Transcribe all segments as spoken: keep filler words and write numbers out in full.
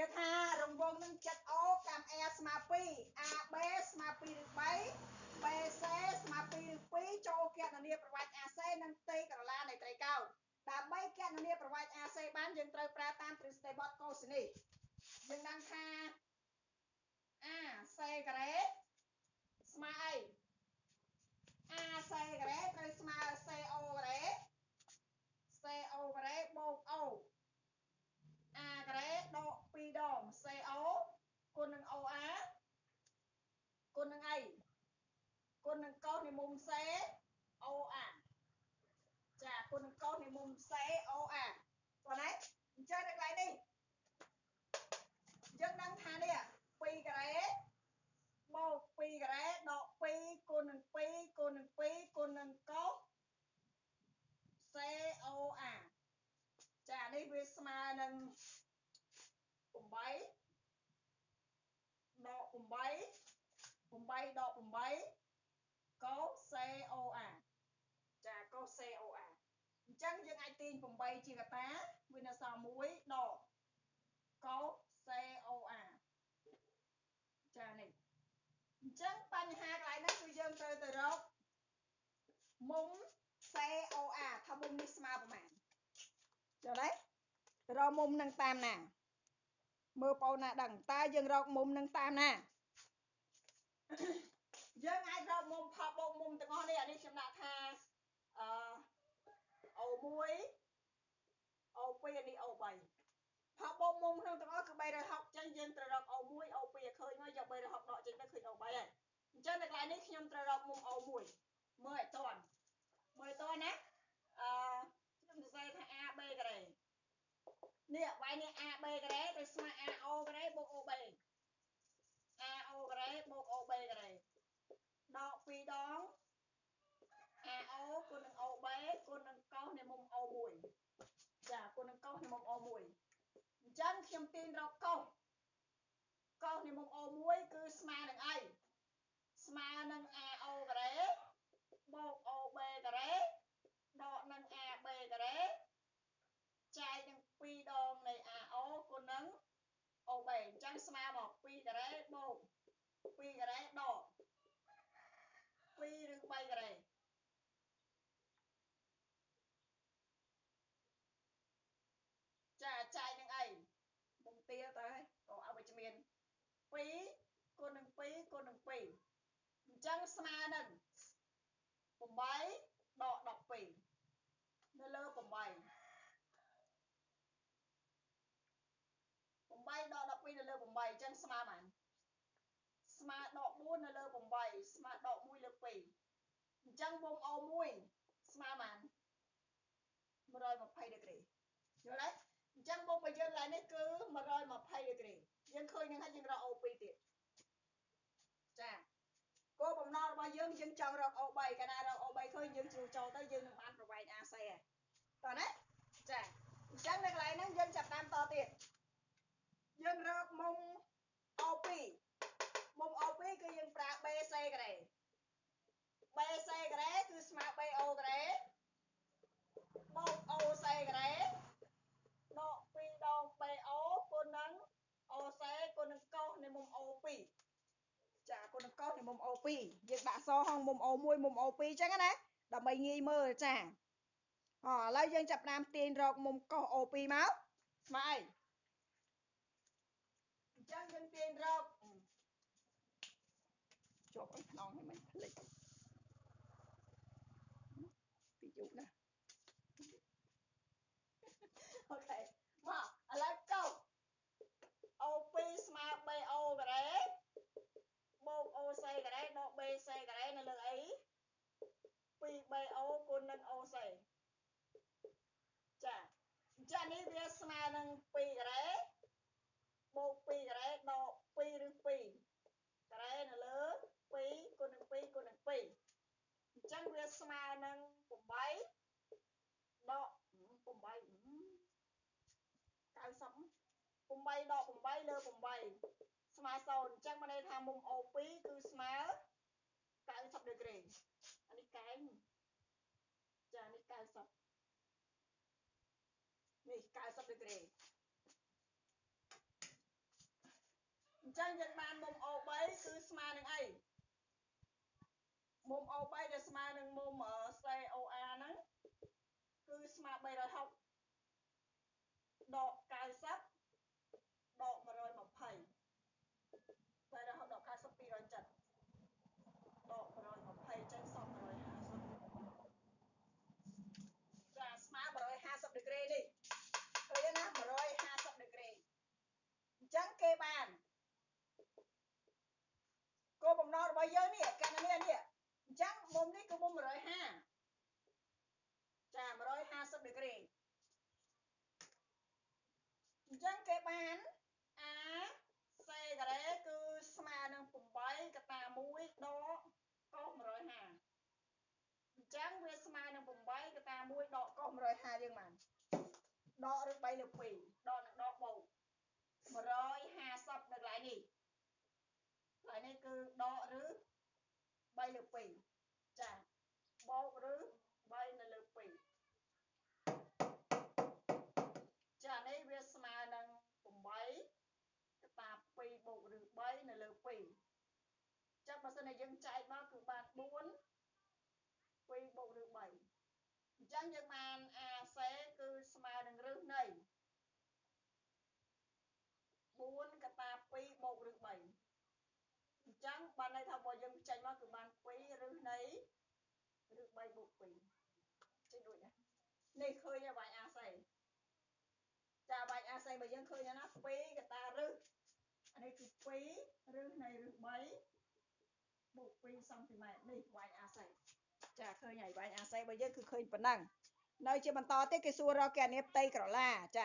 គេថារង្វង់នឹងចិត្ត O កាំ E ស្មើ2 A B ស្មើ2ឬ3 B C ស្មើ2ឬ2ចូលគណនាប្រវត្តិ A C និងផ្ទៃក្រឡានៃត្រីកោណដើម្បីគណនាប្រវត្តិ A C បានយើងត្រូវប្រើតាមទ្រឹស្ដីបទកូស៊ីនីយើងដឹងថា A C ការ៉េស្មើអី A C ការ៉េត្រូវស្មើ C O ការ៉េ C O ការ៉េបូក O A ការ៉េដក2ដង C O គុណនឹង O A គុណនឹងអីគុណនឹងកោសនៃមុំ C O A ចាគុណនឹងកោសនៃមុំ C O A បងណាអញ្ចឹងនៅកន្លែងនេះយើងដឹងថានេះ2ការ៉េបូក2ការ៉េដក2គុណនឹង2គុណនឹង2គុណនឹងកោស C O A ចានេះវាស្មើនឹង8ដក8 8ដក8កោស C O A ចាកោស C O A អញ្ចឹងយើងអាចទាញ8ជាកតាវានៅសល់1ដកកោស C O A ចានេះអញ្ចឹងបញ្ហាកន្លែងនេះគឺយើងត្រូវទៅរកមុំ C O A ថាមុំនេះស្មើប្រមាណចុះđấy ទៅរកមុំនឹងតាមណាមើលបងណាដឹងតើយើងរកមុំនឹងតាមណាយើងអាចរកមុំផលបូកមុំទាំងអស់នេះអានេះខ្ញុំដាក់ថាអឺ O 1 O 2 អានេះ O 3ផលបូកមុំក្នុងទាំងអស់គឺ360អញ្ចឹងយើងត្រូវរក O 1 O 2ឲ្យឃើញមកយក360ដកចេញទៅឃើញ O 3ហើយអញ្ចឹងនៅកន្លែងនេះខ្ញុំត្រូវរកមុំ O 1មើលឲ្យតន់មើលឲ្យតន់ណាអឺខ្ញុំសរសេរថា A B ការ៉េនេះវាយនេះ A B ការ៉េទៅស្មើ A O ការ៉េបូក O B A O ការ៉េបូក O B ការ៉េដក2ដង A O គុណនឹង O B គុណនឹងកោសនៃមុំ O 1ចាគុណនឹងកោសនៃមុំ O 1អញ្ចឹងខ្ញុំទាញរកកោសកោសនៃមុំ O 1គឺស្មើនឹងអីស្មើនឹង A O ការ៉េបូក O B ការ៉េដកនឹង A B ការ៉េចែកនឹង2ដងនៃ A O គុណនឹង O B អញ្ចឹងស្មើមក2ការ៉េបូក2ការ៉េដក2ឬ3ការ៉េចាចែកនឹងអីមុំទាទៅហើយកុំឲ្យវិជ្ជមាន2គុណនឹង2គុណនឹង2អញ្ចឹងស្មើនឹង8ដក12នៅលើ8 8ដក12នៅលើ8អញ្ចឹងស្មើបានស្មើដក4នៅលើ8ស្មើដក1លើ2អញ្ចឹងមុំ O 1ស្មើបាន120ដឺក្រេយល់ទេអញ្ចឹងមុំរបស់យើងឡើងនេះគឺ120ដឺក្រេយើងឃើញនឹងហើយយើងរក O 2ទៀតចាគោលបំណងរបស់យើងយើងចង់រក O 3កាលណារក O 3ឃើញយើងជ្រុះចូលទៅយើងនឹងបានប្រវែង A C ហើយតោះណាចាអញ្ចឹងនៅកន្លែងហ្នឹងយើងចាប់តាមតទៀតយើងរកមុំ O 2មុំ O 2គឺយើងប្រើ B C ការ៉េ B C ការ៉េគឺស្មើ B O ការ៉េបូក O C ការ៉េដក2ដង B O គុណនឹង O C គុណនឹងកោសនៃមុំ O 2ចាគុណនឹងកោសនៃមុំ O 2យើងដាក់សហងមុំ O 1មុំ O 2អញ្ចឹងណាដើម្បីងាយមើលចាអឥឡូវយើងចាប់ផ្ដើមទាញរកមុំកោស O 2មកស្មើអីអញ្ចឹងយើងទាញរកជាប់អីខ្នងហ្នឹងមិនភ្លេចពីយូរណាស់អូខេមកឥឡូវកោស O 2ស្មើ B O ការ៉េបូក O C ការ៉េដក B C ការ៉េនៅលើអី2 B O គុណនឹង O C ចាអញ្ចឹងនេះវាស្មើនឹង2ការ៉េបូក2ការ៉េដក2ឬ2ការ៉េនៅលើ2គុណនឹង2គុណនឹង2អញ្ចឹងវាស្មើនឹង8ដក8 90 8ដក8លើ8ស្មើ0អញ្ចឹងមានន័យថាមុំ O 2គឺស្មើ90ដឺក្រេអានេះកែងចានេះ90នេះ90ដឺក្រេចឹងយើងបានមុំ O 3 គឺស្មើនឹងអីមុំ O 3 ដែលស្មើនឹងមុំ C O A ហ្នឹងគឺស្មើ360ដក90ដក120 360ដក90 270ដក150ចេញសល់150ចាស្មើ150ដឺក្រេនេះឃើញណា150ដឺក្រេអញ្ចឹងគេបានគោលបំណងរបស់យើងនេះកណនីនេះអញ្ចឹងមុំនេះគឺមុំ150ចា150ដឺក្រេអញ្ចឹងគេបាន A C ការ៉េគឺស្មើនឹង8កតា1ដកកុស150អញ្ចឹងវាស្មើនឹង8កតា1ដកកុស150យើងបានដកឬ3លើ2ដកនឹងដកបូក150នៅកន្លែងនេះកន្លែងនេះគឺដកឬ3លើ2ចាបូកឬ3នៅលើ2ចានេះវាស្មើនឹង8កតា2បូកឬ3នៅលើ2ចាំបើសិនតែយើងចែកមកគឺបាន4 2បូកឬ3អញ្ចឹងយើងបាន A C គឺស្មើនឹងរឹសនៃ4កតា2បូកឬ3អញ្ចឹងបានន័យថាបើយើងចេញមកគឺបាន2រឹសនៃឬ3បូក2ចេញដូចណានេះឃើញហើយវាយ A C ចាវាយ A C បើយើងឃើញណា2កតារឹសអានេះគឺ2រឹសនៃរឹស3បូក2សង់ទីម៉ែត្រនេះវាយ A C ចាឃើញហើយវាយ A C បើយើងគឺឃើញប៉ុណ្ណឹងនៅជាបន្តទៀតគេសួររកគណនាផ្ទៃក្រឡាចា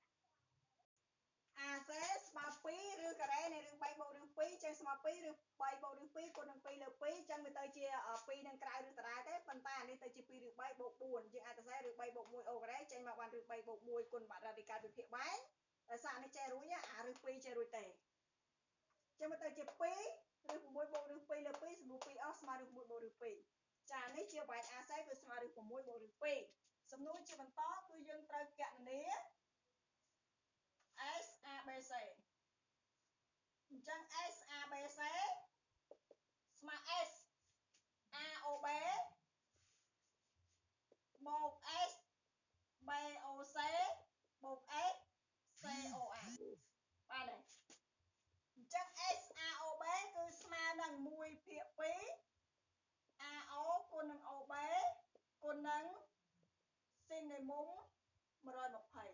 A C ស្មើ2ឬការ៉េនៃរឿង3បូករឿង2ចេញស្មើ2ឬ3បូករឿង2គុណនឹង2លើ2ចឹងវាទៅជា2នឹងក្រៅឬតារាទេប៉ុន្តែអានេះទៅជា2ឬ3បូក4យើងអាចទៅសេឬ3បូក1អូការ៉េចេញមកបានឬ3បូក1គុណបាត់រ៉ាឌីកាល់វិភាគបែងដោយសារនេះចេះរួចអាឬ2ចេះរួចទេចឹងវាទៅជា2ឬ6បូកឬ2លើ2សំនួរ2អស់ស្មើឬ6បូកឬ2ចានេះជាបែង A C គឺស្មើឬ6បូកឬ2សំណួរជាបន្តគឺយើងត្រូវគណនា S A B C អញ្ចឹង S A B C ស្មើ S A O B បូក S B O C បូក S C O A បានទេអញ្ចឹង S A O B គឺស្មើនឹង1ភាគ2 A O គុណនឹង O B គុណនឹងស៊ីននៃមុំ120យល់ទេ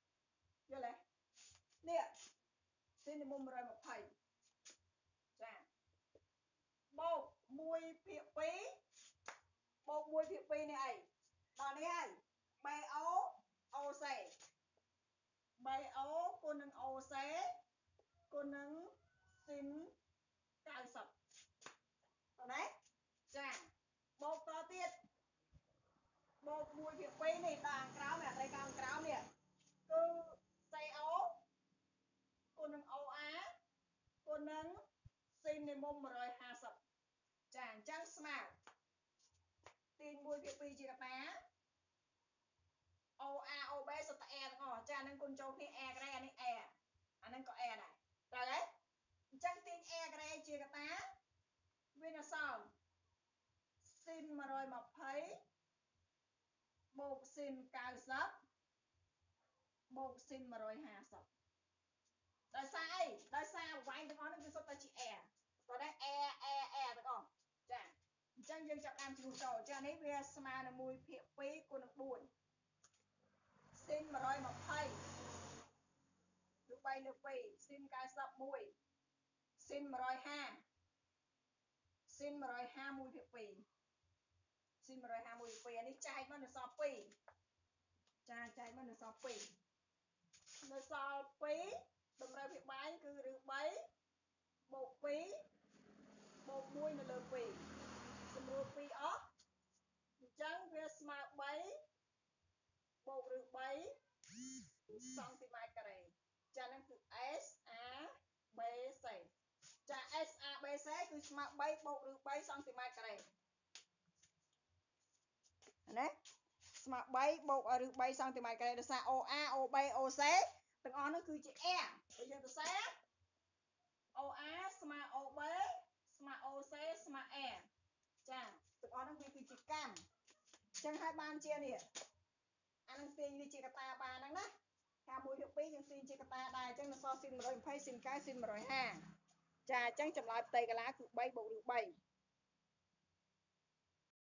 នេះស៊ីននៃមុំ120ចាបូក1ភាគ2បូក1ភាគ2នេះអីដល់នេះហើយ B O O C B O គុណនឹង O C គុណនឹងស៊ីន90តើចាបូកតទៀតបូក1ភាគ2នេះដល់ខាងក្រោមអាត្រីខាងក្រោមនេះគឺ C O គុណនឹង O A គុណនឹងស៊ីននៃមុំ150ចាអញ្ចឹងស្មើទាញ1ភាគ2ជាកតា O A O B សុទ្ធតែ A ទាំងអស់ចានឹងគុណចូលគ្នា A ក្រេអានេះ A អានឹងក៏ A ដែរត្រូវទេអញ្ចឹងទាញ A ក្រេជាកតាវានៅសល់ស៊ីន120បូកស៊ីន90បូកស៊ីន150ដោយសារអីដោយសារវាយទាំងអស់នេះវាសុទ្ធតែជា A តោះដែរ A A A ទាំងអស់ចាអញ្ចឹងយើងចាប់តាមជំនួសចូលចានេះវាស្មើនឹង1ភាគ2គុណនឹង4ស៊ីន120ឬ3លើ2ស៊ីន91ស៊ីន150ស៊ីន150 1ភាគ2ស៊ីន150 1ភាគ2អានេះចែកមកនៅសល់2ចាចែកមកនៅសល់2នៅសល់2តម្រូវភាគបែងគឺឬ3បូក2បូក1នៅលើ2សម្រួល2អស់អញ្ចឹងវាស្មើ3បូកឬ3សង់ទីម៉ែត្រការ៉េចាហ្នឹងគឺ S A B C ចា S A B C គឺស្មើ3បូកឬ3សង់ទីម៉ែត្រការ៉េណាស្មើ3បូកឬ3សង់ទីម៉ែត្រការ៉េដោយសារ O A O B O C ទាំងអស់នោះគឺជា R បើយើងសរសេរ OA ស្មើ OB ស្មើ OC ស្មើ A ចាទាំងអស់ហ្នឹងវាគឺជាកម្មអញ្ចឹងហើយបានជានេះអានឹងទាញវាជាកតាបានហ្នឹងណាការមួយយកពីរយើងទាញជាកតាដែរអញ្ចឹងនៅសល់ស៊ីនmột trăm hai mươiស៊ីនkyស៊ីនmột trăm hai mươiចាអញ្ចឹងចម្លើយផ្ទៃកន្លះគឺ3បូកនឹង3